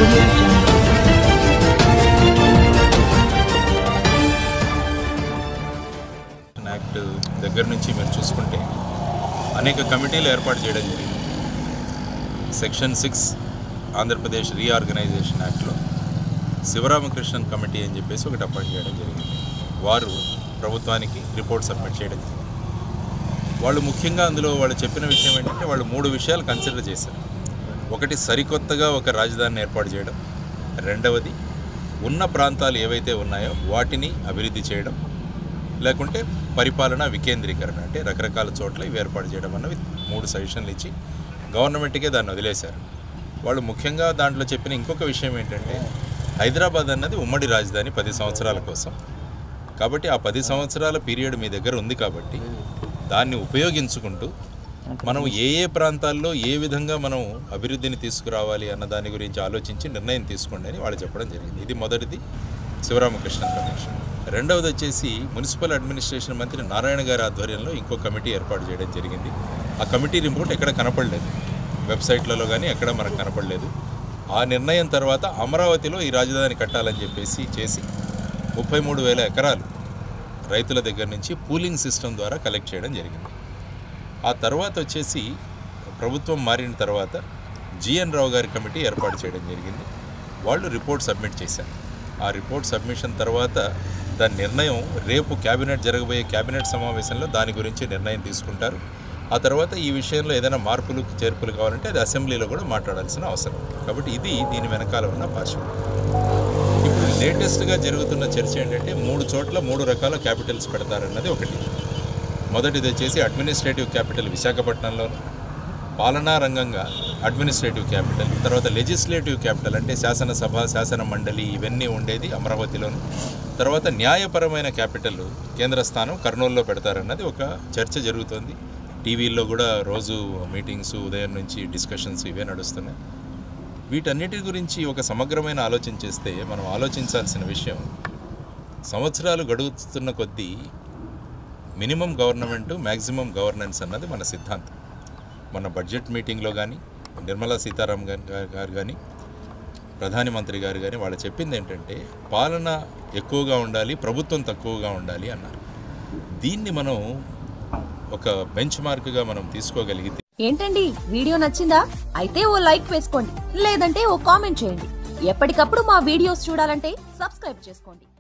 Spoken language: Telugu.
Audio Jungle. యాక్ట్ దగ్గర నుంచి మీరు చూసుకుంటే అనేక కమిటీలు ఏర్పాటు చేయడం జరిగింది. సెక్షన్ 6 ఆంధ్రప్రదేశ్ రీఆర్గనైజేషన్ యాక్ట్లో శివరామకృష్ణన్ కమిటీ అని చెప్పేసి ఒకటి అపాయింట్ చేయడం జరిగింది. వారు ప్రభుత్వానికి రిపోర్ట్ సబ్మిట్ చేయడం జరిగింది. వాళ్ళు ముఖ్యంగా అందులో వాళ్ళు చెప్పిన విషయం ఏంటంటే వాళ్ళు 3 విషయాలు కన్సిడర్ చేశారు. ఒకటి, సరికొత్తగా ఒక రాజధానిని ఏర్పాటు చేయడం. రెండవది, ఉన్న ప్రాంతాలు ఏవైతే ఉన్నాయో వాటిని అభివృద్ధి చేయడం. లేకుంటే పరిపాలన వికేంద్రీకరణ, అంటే రకరకాల చోట్ల ఇవి ఏర్పాటు చేయడం అన్నవి 3 సజెషన్లు ఇచ్చి గవర్నమెంట్కే దాన్ని వదిలేశారు. వాళ్ళు ముఖ్యంగా దాంట్లో చెప్పిన ఇంకొక విషయం ఏంటంటే హైదరాబాద్ అన్నది ఉమ్మడి రాజధాని 10 సంవత్సరాల కోసం. కాబట్టి ఆ 10 సంవత్సరాల పీరియడ్ మీ దగ్గర ఉంది కాబట్టి దాన్ని ఉపయోగించుకుంటూ మనం ఏ ప్రాంతాల్లో ఏ విధంగా మనం అభివృద్ధిని తీసుకురావాలి అన్న దాని గురించి ఆలోచించి నిర్ణయం తీసుకోండి అని వాళ్ళు చెప్పడం జరిగింది. ఇది మొదటిది, శివరామకృష్ణ కమిషన్. రెండవది వచ్చేసి మున్సిపల్ అడ్మినిస్ట్రేషన్ మంత్రి నారాయణ గారి ఆధ్వర్యంలో ఇంకో కమిటీ ఏర్పాటు చేయడం జరిగింది. ఆ కమిటీ రిపోర్ట్ ఎక్కడ కనపడలేదు, వెబ్సైట్లలో కానీ ఎక్కడ మనకు కనపడలేదు. ఆ నిర్ణయం తర్వాత అమరావతిలో ఈ రాజధాని కట్టాలని చెప్పేసి చేసి 33,000 ఎకరాలు రైతుల దగ్గర నుంచి పూలింగ్ సిస్టమ్ ద్వారా కలెక్ట్ చేయడం జరిగింది. ఆ తర్వాత వచ్చేసి ప్రభుత్వం మారిన తర్వాత జిఎన్ రావు గారి కమిటీ ఏర్పాటు చేయడం జరిగింది. వాళ్ళు రిపోర్ట్ సబ్మిట్ చేశారు. ఆ రిపోర్ట్ సబ్మిషన్ తర్వాత దాని నిర్ణయం రేపు జరగబోయే క్యాబినెట్ సమావేశంలో దాని గురించి నిర్ణయం తీసుకుంటారు. ఆ తర్వాత ఈ విషయంలో ఏదైనా మార్పులు చేర్పులు కావాలంటే అది అసెంబ్లీలో కూడా మాట్లాడాల్సిన అవసరం. కాబట్టి ఇది దీని వెనకాల ఉన్న పార్శ్వం. ఇప్పుడు లేటెస్ట్గా జరుగుతున్న చర్చ ఏంటంటే 3 చోట్ల 3 రకాల క్యాపిటల్స్ పెడతారన్నది ఒకటి. మొదటిది వచ్చేసి అడ్మినిస్ట్రేటివ్ క్యాపిటల్ విశాఖపట్నంలోను, పాలనా రంగంగా అడ్మినిస్ట్రేటివ్ క్యాపిటల్, తర్వాత లెజిస్లేటివ్ క్యాపిటల్ అంటే శాసనసభ, శాసన మండలి ఇవన్నీ ఉండేది అమరావతిలోను, తర్వాత న్యాయపరమైన క్యాపిటల్ కేంద్ర స్థానం కర్నూలులో పెడతారన్నది ఒక చర్చ జరుగుతుంది. టీవీల్లో కూడా రోజు మీటింగ్స్, ఉదయం నుంచి డిస్కషన్స్ ఇవే నడుస్తున్నాయి. వీటన్నిటి గురించి ఒక సమగ్రమైన ఆలోచన చేస్తే మనం ఆలోచించాల్సిన విషయం, సంవత్సరాలు గడుస్తున్న కొద్దీ మినిమం గవర్నమెంట్, మ్యాక్సిమం గవర్నెన్స్ అన్నది మన సిద్ధాంతం. మన బడ్జెట్ మీటింగ్లో కానీ నిర్మలా సీతారామన్ గారు కానీ ప్రధానమంత్రి గారు కానీ వాళ్ళు చెప్పింది ఏంటంటే పాలన ఎక్కువగా ఉండాలి, ప్రభుత్వం తక్కువగా ఉండాలి అన్నారు. దీన్ని మనం ఒక బెంచ్ మార్క్గా మనం తీసుకోగలిగితే. ఏంటండి, వీడియో నచ్చిందా? అయితే ఓ లైక్ వేసుకోండి, లేదంటే ఓ కామెంట్ చేయండి. ఎప్పటికప్పుడు మా వీడియోస్ చూడాలంటే సబ్స్క్రైబ్ చేసుకోండి.